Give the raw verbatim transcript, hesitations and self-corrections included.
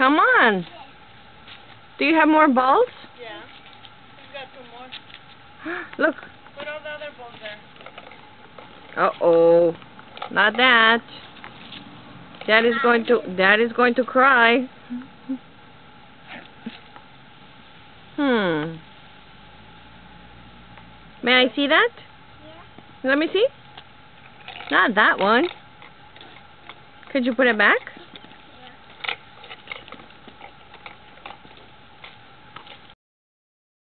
Come on. Do you have more balls? Yeah. We've got two more. Look. Put all the other balls there. Uh-oh. Not that. Dad is going to Dad is going to cry. Hmm. May I see that? Yeah. Let me see. Not that one. Could you put it back?